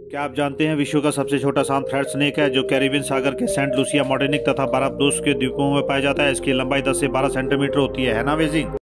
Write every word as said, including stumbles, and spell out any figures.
क्या आप जानते हैं विश्व का सबसे छोटा सांप थ्रेड स्नेक है जो कैरिबियन सागर के सेंट लूसिया, मार्टिनिक तथा बारबाडोस के द्वीपों में पाया जाता है। इसकी लंबाई दस से बारह सेंटीमीटर होती है, है ना अमेजिंग।